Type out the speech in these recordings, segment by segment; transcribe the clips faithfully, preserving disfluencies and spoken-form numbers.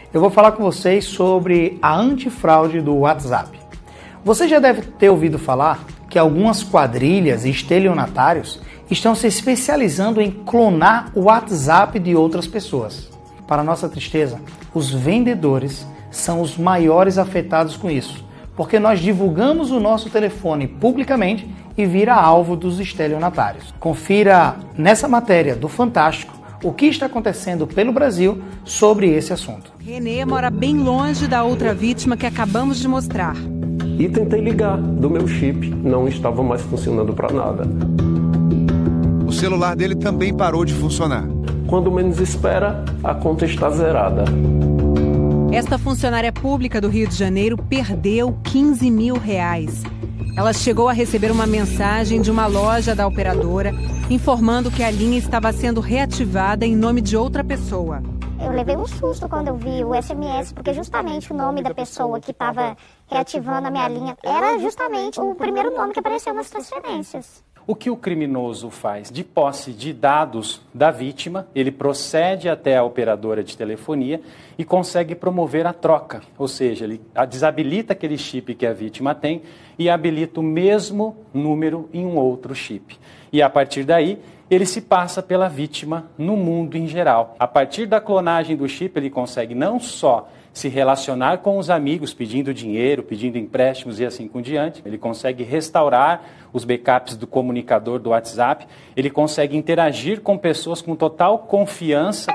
eu vou falar com vocês sobre a antifraude do WhatsApp. Você já deve ter ouvido falar que algumas quadrilhas e estelionatários estão se especializando em clonar o WhatsApp de outras pessoas. Para nossa tristeza, os vendedores são os maiores afetados com isso, porque nós divulgamos o nosso telefone publicamente e vira alvo dos estelionatários. Confira nessa matéria do Fantástico o que está acontecendo pelo Brasil sobre esse assunto. Renê mora bem longe da outra vítima que acabamos de mostrar. E tentei ligar do meu chip, não estava mais funcionando para nada. O celular dele também parou de funcionar. Quando menos espera, a conta está zerada. Esta funcionária pública do Rio de Janeiro perdeu quinze mil reais. Ela chegou a receber uma mensagem de uma loja da operadora informando que a linha estava sendo reativada em nome de outra pessoa. Eu levei um susto quando eu vi o S M S, porque justamente o nome da pessoa que estava reativando a minha linha era justamente o primeiro nome que apareceu nas transferências. O que o criminoso faz? De posse de dados da vítima, ele procede até a operadora de telefonia e consegue promover a troca, ou seja, ele desabilita aquele chip que a vítima tem e habilita o mesmo número em um outro chip. E a partir daí, ele se passa pela vítima no mundo em geral. A partir da clonagem do chip, ele consegue não só se relacionar com os amigos, pedindo dinheiro, pedindo empréstimos e assim por diante. Ele consegue restaurar os backups do comunicador do WhatsApp. Ele consegue interagir com pessoas com total confiança.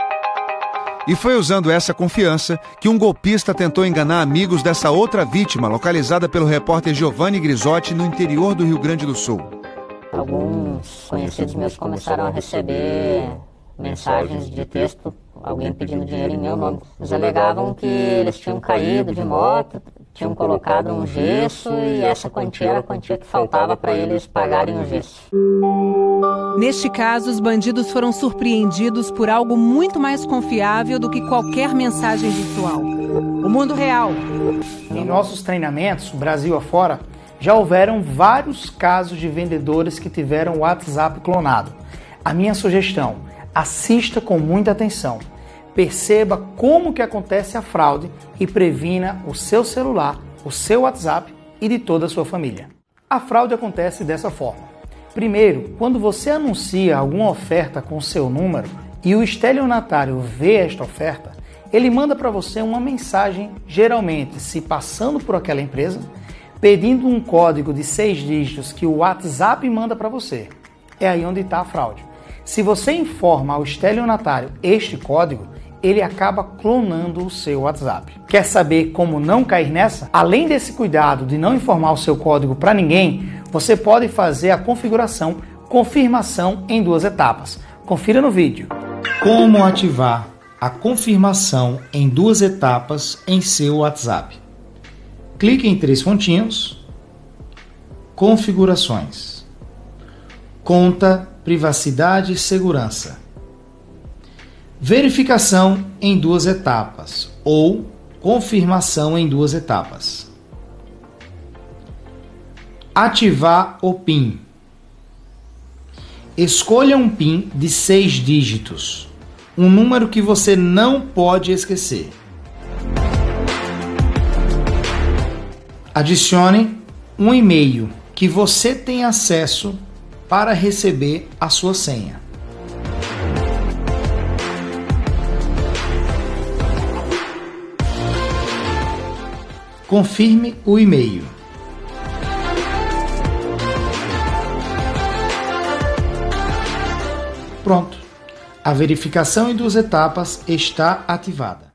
E foi usando essa confiança que um golpista tentou enganar amigos dessa outra vítima, localizada pelo repórter Giovanni Grisotti no interior do Rio Grande do Sul. Alguns conhecidos meus começaram a receber mensagens de texto, alguém pedindo dinheiro em meu nome. Eles alegavam que eles tinham caído de moto, tinham colocado um gesso e essa quantia era a quantia que faltava para eles pagarem o gesso. Neste caso, os bandidos foram surpreendidos por algo muito mais confiável do que qualquer mensagem virtual: o mundo real. Em nossos treinamentos, Brasil afora, já houveram vários casos de vendedores que tiveram o WhatsApp clonado. A minha sugestão: assista com muita atenção, perceba como que acontece a fraude e previna o seu celular, o seu WhatsApp e de toda a sua família. A fraude acontece dessa forma. Primeiro, quando você anuncia alguma oferta com o seu número e o estelionatário vê esta oferta, ele manda para você uma mensagem, geralmente se passando por aquela empresa, pedindo um código de seis dígitos que o WhatsApp manda para você. É aí onde está a fraude. Se você informa ao estelionatário este código, ele acaba clonando o seu WhatsApp. Quer saber como não cair nessa? Além desse cuidado de não informar o seu código para ninguém, você pode fazer a configuração confirmação em duas etapas. Confira no vídeo. Como ativar a confirmação em duas etapas em seu WhatsApp? Clique em três pontinhos, configurações, conta, privacidade e segurança, verificação em duas etapas ou confirmação em duas etapas, ativar o PIN. Escolha um PIN de seis dígitos, um número que você não pode esquecer. Adicione um e-mail que você tem acesso para receber a sua senha. Confirme o e-mail. Pronto. A verificação em duas etapas está ativada.